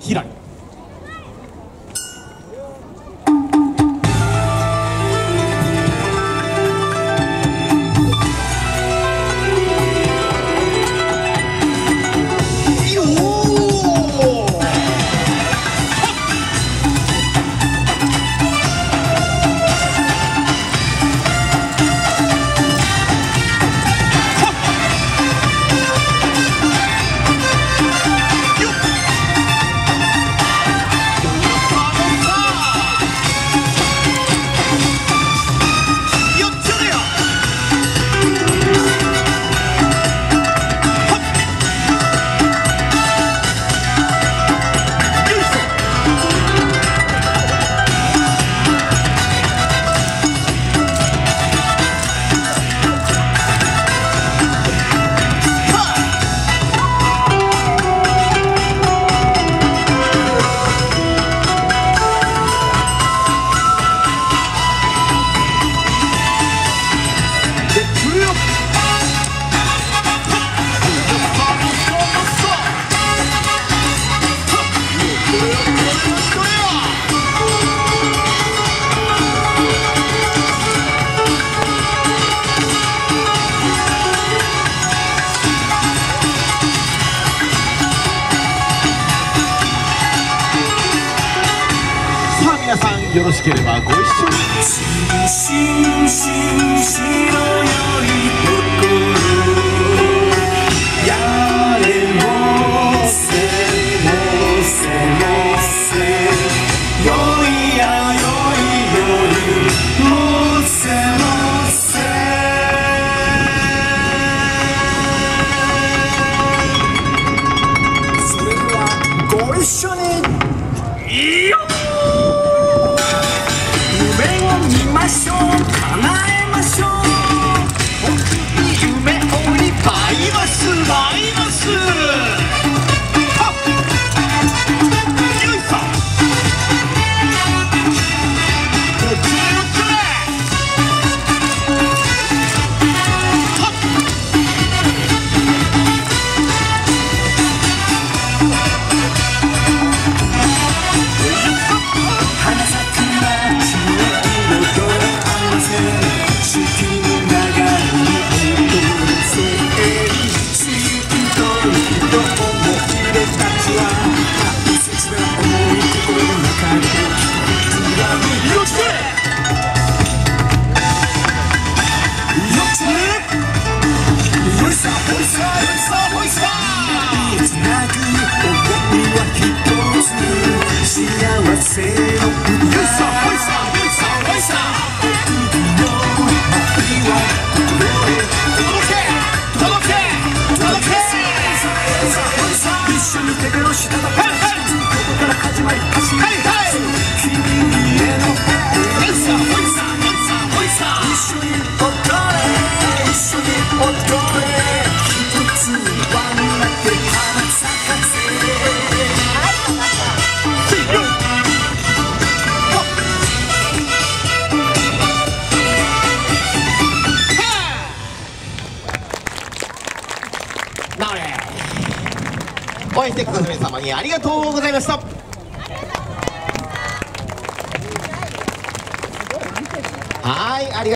ひらり。 皆さんよろしければご一緒に。 それではご一緒に。いいよ。見ましょう、叶えましょう。本当に夢をいっぱいます、舞います。はっ、よいさ。こっちへよっちゃれ。はっ。花咲く街四季の流れに踊るせい、地域と人思い出たちは大切な想い、心の中で刻む。よっしゃよっしゃよいさほいさよいさほいさ、つなぐ想いは一つ、幸せの歌。よいさほいさほいさほいさ、一緒に手拍子したたかな、ここから始まり走り出す君への愛。一緒に踊れ、一緒に踊れ、一つに輪になって花咲かせ。 応援してくださる皆様にありがとうございました。はい、ありがとう。